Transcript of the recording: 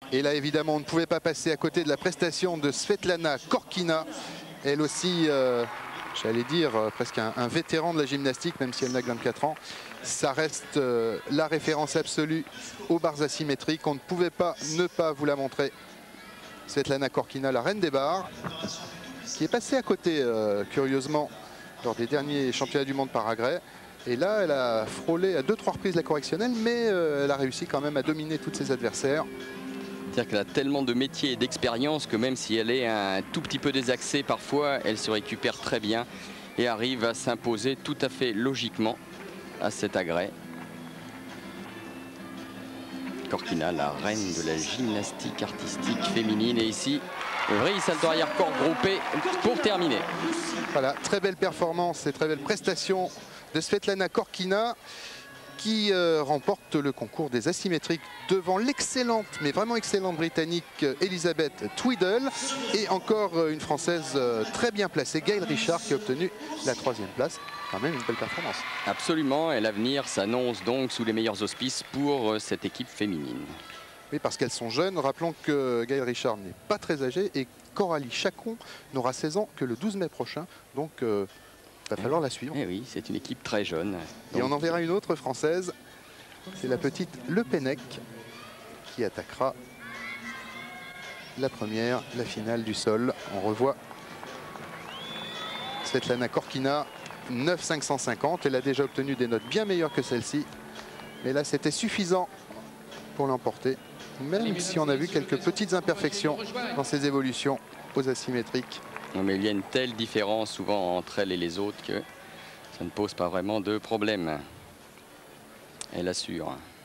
Et là, évidemment, on ne pouvait pas passer à côté de la prestation de Svetlana Korkina. Elle aussi, j'allais dire, presque un vétéran de la gymnastique, même si elle n'a que 24 ans. Ça reste la référence absolue aux barres asymétriques. On ne pouvait pas ne pas vous la montrer. Svetlana Korkina, la reine des barres, qui est passée à côté, curieusement, lors des derniers championnats du monde par agrès. Et là, elle a frôlé à 2-3 reprises la correctionnelle, mais elle a réussi quand même à dominer tous ses adversaires. C'est-à-dire qu'elle a tellement de métier et d'expérience que même si elle est un tout petit peu désaxée parfois, elle se récupère très bien et arrive à s'imposer tout à fait logiquement à cet agrès. Korkina, la reine de la gymnastique artistique féminine. Et ici, vrille salto arrière corps groupé pour terminer. Voilà, très belle performance et très belle prestation de Svetlana Korkina, qui remporte le concours des asymétriques devant l'excellente, mais vraiment excellente britannique Elizabeth Tweedle et encore une française très bien placée, Gaëlle Richard, qui a obtenu la 3e place. Quand même une belle performance. Absolument, et l'avenir s'annonce donc sous les meilleurs auspices pour cette équipe féminine. Oui, parce qu'elles sont jeunes. Rappelons que Gaëlle Richard n'est pas très âgée et Coralie Chacon n'aura 16 ans que le 12 mai prochain. Donc il va falloir la suivre. Et oui, c'est une équipe très jeune. Donc... Et on en verra une autre française. C'est la petite Le Pennec qui attaquera la première, la finale du sol. On revoit Svetlana Korkina, 9,550. Elle a déjà obtenu des notes bien meilleures que celle-ci. Mais là, c'était suffisant pour l'emporter. Même si on a vu quelques petites imperfections dans ses évolutions aux asymétriques. Non, mais il y a une telle différence souvent entre elle et les autres que ça ne pose pas vraiment de problème. Elle assure.